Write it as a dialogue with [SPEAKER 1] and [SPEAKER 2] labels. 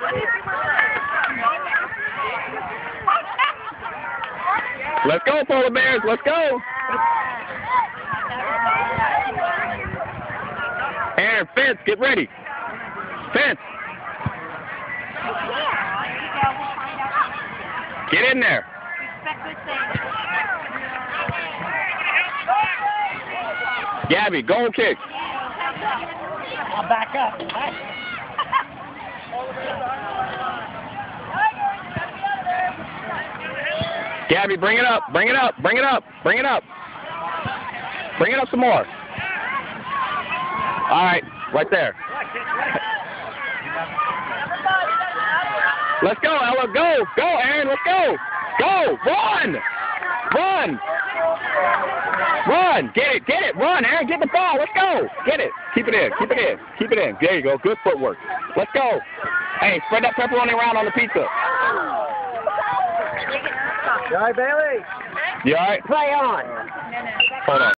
[SPEAKER 1] Let's go, Polar Bears. Let's go. Eryn, fence, get ready. Fence. Get in there. Gabby, goal kick.
[SPEAKER 2] I'll back up.
[SPEAKER 1] Gabby, bring it up. Bring it up. Bring it up. Bring it up. Bring it up some more. All right, right there. Let's go, Ella. Go. Go, Eryn. Let's go. Go. Run. Run. Run. Get it. Get it. Run, Eryn. Get the ball. Let's go. Get it. Keep it in. Keep it in. Keep it in. There you go. Good footwork. Let's go. Hey, spread that pepperoni around on the pizza.
[SPEAKER 2] You all right, Bailey?
[SPEAKER 1] You all right?
[SPEAKER 2] Play on.
[SPEAKER 1] Hold on.